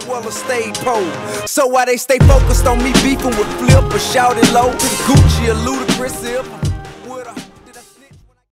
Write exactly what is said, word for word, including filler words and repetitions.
well as stayed pole. So why they stay focused on me beefing with Flip or Shouty Low, Gucci or Ludacris if